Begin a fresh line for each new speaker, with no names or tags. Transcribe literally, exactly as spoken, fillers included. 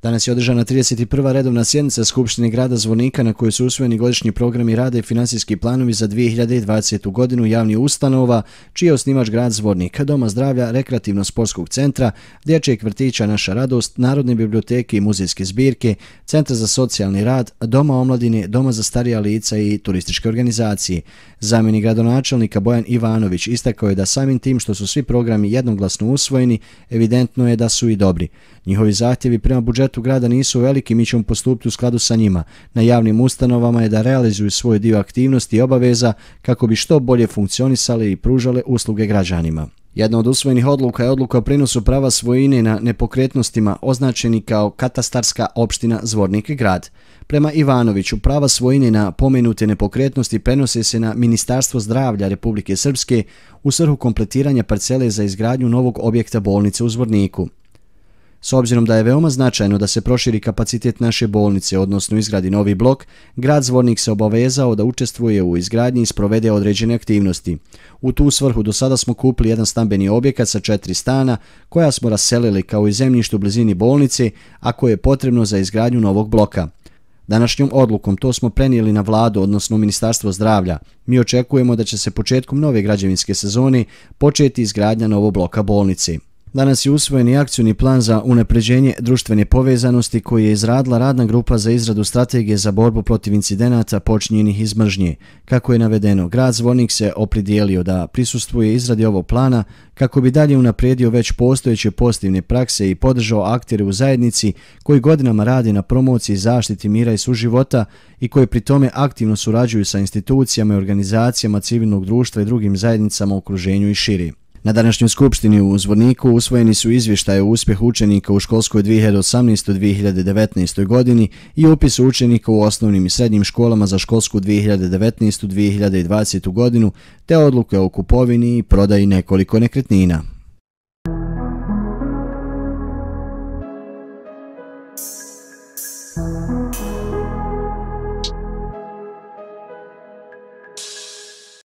Danas je održana trideset prva redovna sjednica Skupštine grada Zvornika na kojoj su usvojeni godišnji programi rada i financijski planovi za dvije hiljade dvadesetu. godinu javnih ustanova, čiji je osnivač grad Zvornik, Doma zdravlja, rekreativno-sportskog centra, dječjeg vrtića Naša radost, Narodne biblioteke i muzejske zbirke, Centra za socijalni rad, Doma omladine, Doma za starija lica i turističke organizacije. Zamjenik gradonačelnika Bojan Ivanović istakao je da samim tim što su svi programi jednoglasno usvojeni, evidentno je da su i dobri. Njihovi zahtjevi prema budžetu grada nisu veliki, mi ćemo postupiti u skladu sa njima. Na javnim ustanovama je da realizuju svoj dio aktivnosti i obaveza kako bi što bolje funkcionisale i pružale usluge građanima. Jedna od usvojenih odluka je odluka o prenosu prava svojine na nepokretnostima označeni kao katastarska opština Zvornik grad. Prema Ivanoviću, prava svojine na pomenute nepokretnosti prenose se na Ministarstvo zdravlja Republike Srpske u svrhu kompletiranja parcele za izgradnju novog objekta bolnice u Zvorniku. S obzirom da je veoma značajno da se proširi kapacitet naše bolnice, odnosno izgradi novi blok, grad Zvornik se obavezao da učestvuje u izgradnji i sprovede određene aktivnosti. U tu svrhu do sada smo kupili jedan stambeni objekat sa četiri stana, koja smo raselili kao i zemljište u blizini bolnice, a koje je potrebno za izgradnju novog bloka. Današnjom odlukom to smo prenijeli na vladu, odnosno Ministarstvo zdravlja. Mi očekujemo da će se početkom nove građevinske sezone početi izgradnja novog bloka bolnice. Danas je usvojen i akcioni plan za unapređenje društvene povezanosti koji je izradila radna grupa za izradu strategije za borbu protiv incidenata počinjenih iz mržnje. Kako je navedeno, grad Zvornik se opredijelio da prisustvuje izradi ovog plana kako bi dalje unapredio već postojeće pozitivne prakse i podržao aktere u zajednici koji godinama rade na promociji zaštiti mira i suživota i koji pri tome aktivno surađuju sa institucijama i organizacijama civilnog društva i drugim zajednicama u okruženju i širi. Na današnjoj skupštini u Zvorniku usvojeni su izvještaje o uspjehu učenika u školskoj dvije hiljade osamnaestoj dvije hiljade devetnaestoj. godini i upisu učenika u osnovnim i srednjim školama za školsku dvije hiljade devetnaestu dvije hiljade dvadesetu. godinu, te odluke o kupovini i prodaji nekoliko nekretnina.